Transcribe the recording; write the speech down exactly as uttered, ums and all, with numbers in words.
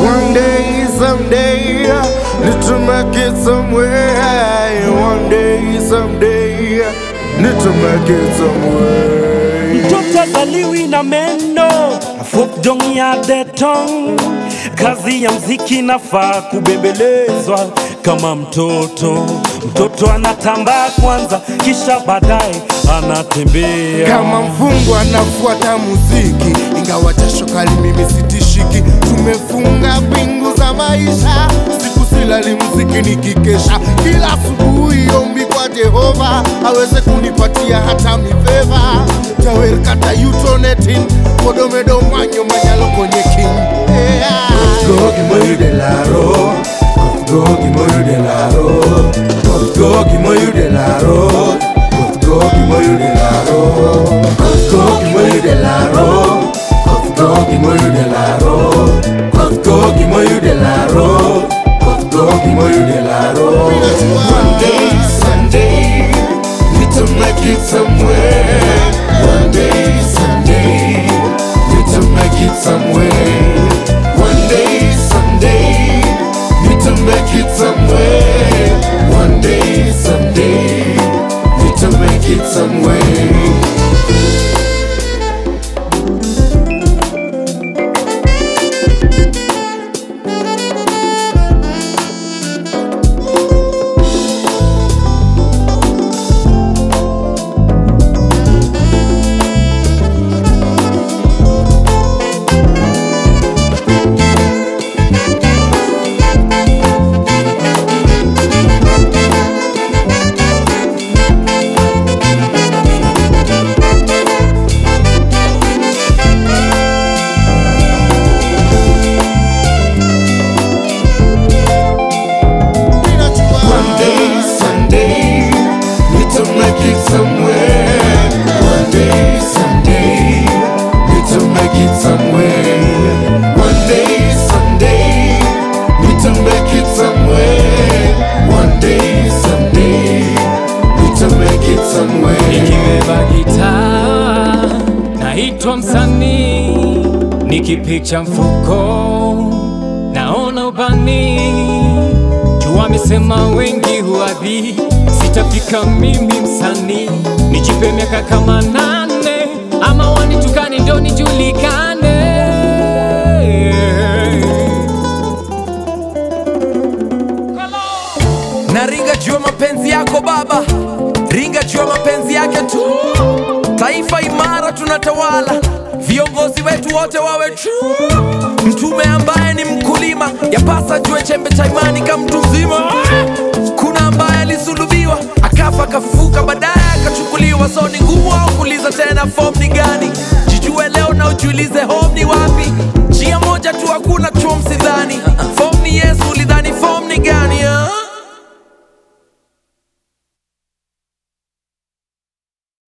One day, someday, need to make it somewhere. One day, someday, need to make it somewhere. Mtoto zaliwi na meno, folk dong ya detong. Kazi ya mziki nafaa kubembelezwa kama mtoto. Mtoto anatambaa kwanza, kisha baadaye anatembea. Kama mfungwa anafuata muziki, ingawa jasho kali mimi sitishiki. Tumefunga pingu za maisha, siku silali muziki nikikesha. Kila asubuhi ombi kwa Jehova, aweze kunipatia hata mifeva. Tawer kata yutonetin, kodomedo manyo manyalo konye king. Gogi moyu de laro, gogi moyu de laro, gogi moyu de laro, gogi moyu de laro, gogi moyu de laro, gogi moyu de laro, gogi moyu de laro, gogi moyu de laro. One day, Sunday, need to make it somewhere. One day, Sunday, need to make it somewhere. One day, Sunday, need to make it somewhere. One day, someday, need to make it somewhere. Nikibeba gitaa naitwa msanii, nikipicha mfuko naona ubani. Jua amesema wengi huadhi, sitafika mimi msanii. Nijipe miaka kama nane, ama wanitukane ndo nijulikane. Naringa jua mapenzi yako baba, ringa jua mapenzi yake tu. Taifa imara tunatawala, viongozi wetu wote wawe true. Mtume ambaye ni mkulima, yapasa jue chembe cha imani kama mtu mzima. Kuna ambaye alisulubiwa, akafa akafufuka, baadaye akachukuliwa. So ni ngumu au kuuliza tena form